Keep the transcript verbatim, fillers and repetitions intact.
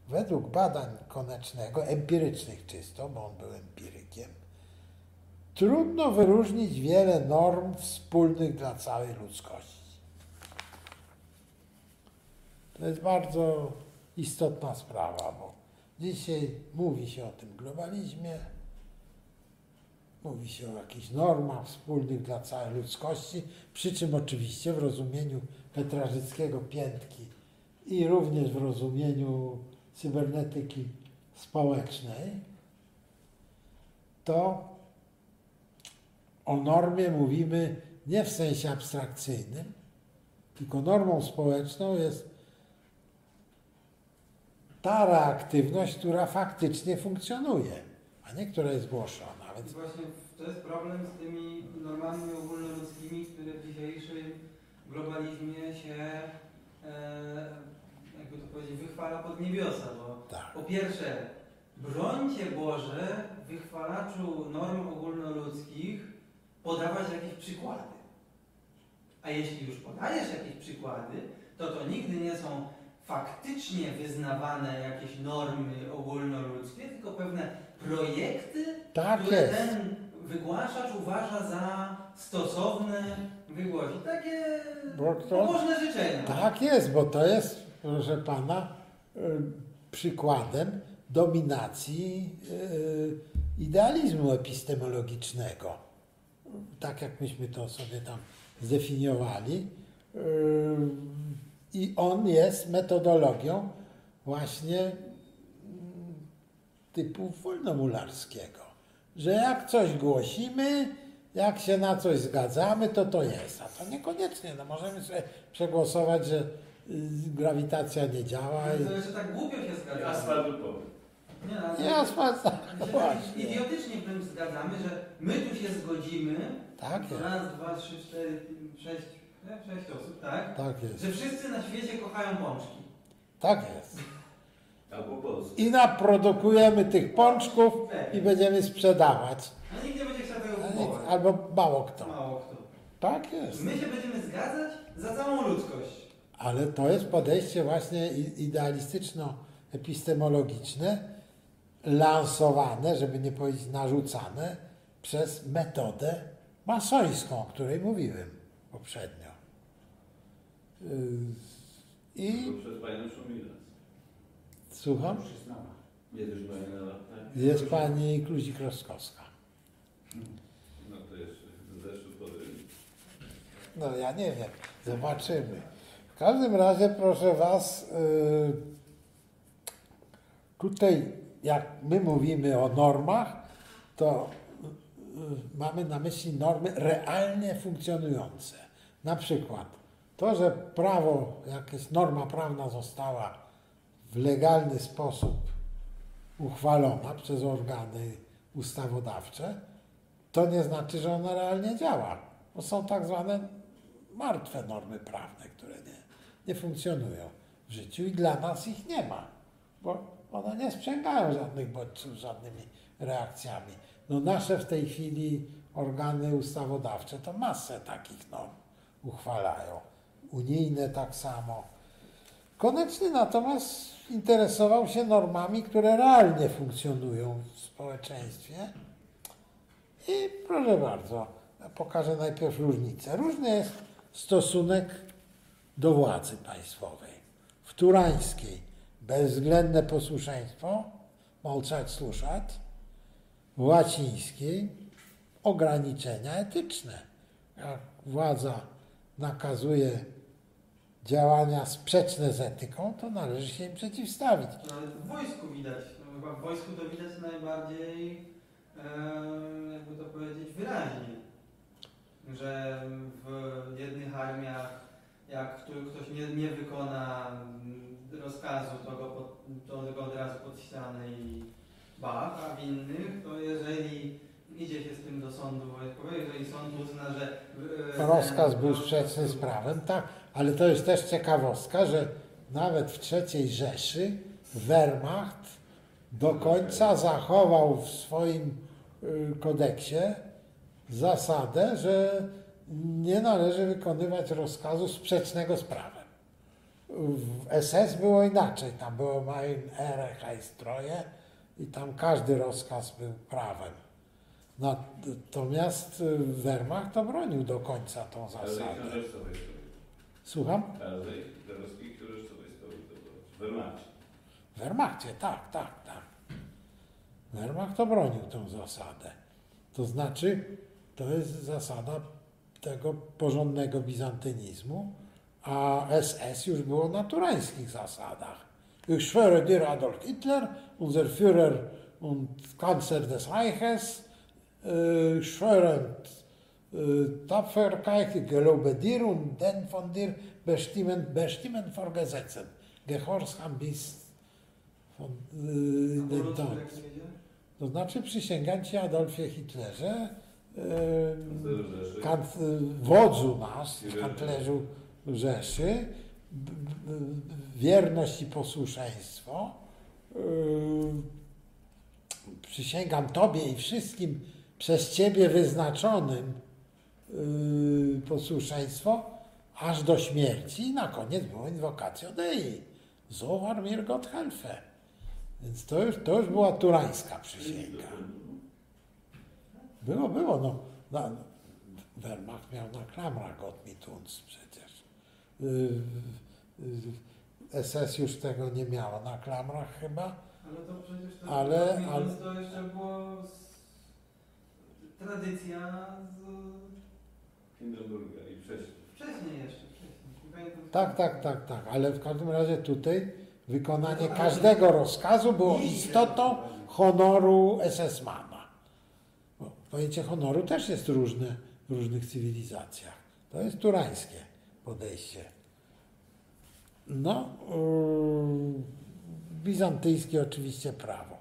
według badań Konecznego, empirycznych czysto, bo on był empirykiem, trudno wyróżnić wiele norm wspólnych dla całej ludzkości. To jest bardzo istotna sprawa, bo dzisiaj mówi się o tym globalizmie, mówi się o jakichś normach wspólnych dla całej ludzkości, przy czym oczywiście w rozumieniu Petrarzyckiego piętki i również w rozumieniu cybernetyki społecznej, to o normie mówimy nie w sensie abstrakcyjnym, tylko normą społeczną jest ta reaktywność, która faktycznie funkcjonuje, a nie która jest głoszona. Więc... Właśnie to jest problem z tymi normami ogólnoludzkimi, które w dzisiejszym globalizmie się, e, jakby to powiedzieć, wychwala pod niebiosa. Bo tak. Po pierwsze, brońcie Boże wychwalaczu norm ogólnoludzkich podawać jakieś przykłady. A jeśli już podajesz jakieś przykłady, to to nigdy nie są faktycznie wyznawane jakieś normy ogólnoludzkie, tylko pewne projekty, tak które jest. ten wygłaszacz uważa za stosowne wygłosić. Takie pobożne życzenia. Tak jest, bo to jest, proszę pana, przykładem dominacji idealizmu epistemologicznego. Tak jak myśmy to sobie tam zdefiniowali. I on jest metodologią właśnie typu wolnomularskiego. Że jak coś głosimy, jak się na coś zgadzamy, to to jest. A to niekoniecznie. No możemy sobie przegłosować, że grawitacja nie działa. No to jeszcze tak głupio się zgadzamy. Asfalt lupowy. Nie, no, nie asfalt, tak, właśnie. Idiotycznie w tym zgadzamy, że my tu się zgodzimy. Tak jest. Raz, dwa, trzy, cztery, sześć, sześć osób, tak? Tak jest. Że wszyscy na świecie kochają pączki. Tak jest. Albo polski. I naprodukujemy tych pączków i będziemy sprzedawać. A nikt nie będzie chciał tego kupować. Albo mało kto. Mało kto. Tak jest. My się będziemy zgadzać za całą ludzkość. Ale to jest podejście właśnie idealistyczno-epistemologiczne, lansowane, żeby nie powiedzieć narzucane, przez metodę masońską, o której mówiłem poprzednio. I... Przez panią Szumilas. Słucham? Jest już pani na latach? Jest pani Kluzik-Rostkowska. No to jeszcze zeszły podryli. No ja nie wiem, zobaczymy. W każdym razie, proszę was, tutaj jak my mówimy o normach, to mamy na myśli normy realnie funkcjonujące. Na przykład to, że prawo, jakaś norma prawna została w legalny sposób uchwalona przez organy ustawodawcze, to nie znaczy, że ona realnie działa. Bo są tak zwane martwe normy prawne, które nie, nie funkcjonują w życiu i dla nas ich nie ma, bo one nie sprzęgają żadnych bodźców, żadnymi reakcjami. No nasze w tej chwili organy ustawodawcze to masę takich norm uchwalają. Unijne tak samo. Koneczny natomiast interesował się normami, które realnie funkcjonują w społeczeństwie. I proszę bardzo, pokażę najpierw różnicę. Różny jest stosunek do władzy państwowej. W turańskiej bezwzględne posłuszeństwo, молчать, слушать. W łacińskiej ograniczenia etyczne. Jak władza nakazuje działania sprzeczne z etyką, to należy się im przeciwstawić. No, ale w wojsku widać, no, chyba w wojsku to widać najbardziej, e, jakby to powiedzieć, wyraźnie, że w jednych armiach, jak ktoś nie, nie wykona rozkazu, to go, pod, to go od razu pod ścianę i bach, a w innych, to jeżeli idzie się z tym do sądu wojskowego, jeżeli sąd uzna, że... E, rozkaz był sprzeczny z prawem, tak, ale to jest też ciekawostka, że nawet w trzeciej Rzeszy Wehrmacht do końca zachował w swoim kodeksie zasadę, że nie należy wykonywać rozkazu sprzecznego z prawem. w S S było inaczej, tam było Mein Ehre heißt Treue i tam każdy rozkaz był prawem. Natomiast Wehrmacht to bronił do końca tą Ale zasadę. ich książeczce wojskowej. Słucham? Ale ich hitlerowskich książeczce wojskowej to było. W Wehrmachcie. W Wehrmachcie, tak, tak, tak. Wehrmacht obronił tą zasadę. To znaczy, to jest zasada tego porządnego bizantynizmu, a S S już było na turańskich zasadach. Ich schwöre dir Adolf Hitler, unser Führer und Kanzler des Reiches, ich schwöre Tapferkeit, ich gelobe dir und den von dir bestimmen, bestimmen vorgesetzen. Gehorsam bis von äh, den Polsku, Tod. jak to wiedział? To znaczy przysięgam ci Adolfie Hitlerze, Rzeszy. kant, wodzu nasz, kanclerzu Rzeszy, b- b- wierność i posłuszeństwo. Yy, Przysięgam Tobie i wszystkim przez Ciebie wyznaczonym yy, posłuszeństwo, aż do śmierci i na koniec było inwokacją Dei. So war mir Gott helfe. Więc to już, to już była turańska przysięga. Było, było, no. no Wehrmacht miał na klamrach Gott mit uns przecież. Yy, yy, S S już tego nie miało na klamrach chyba. Ale to przecież to, Ale- to, ale- to jeszcze było z, tradycja z, Hindenburga i wcześniej. wcześniej jeszcze. Wcześniej. Nie pamiętam, Tak, tak, tak, tak, ale w każdym razie tutaj wykonanie każdego rozkazu było istotą honoru esesmana. Bo pojęcie honoru też jest różne w różnych cywilizacjach. To jest turańskie podejście. No, yy, bizantyjskie oczywiście prawo.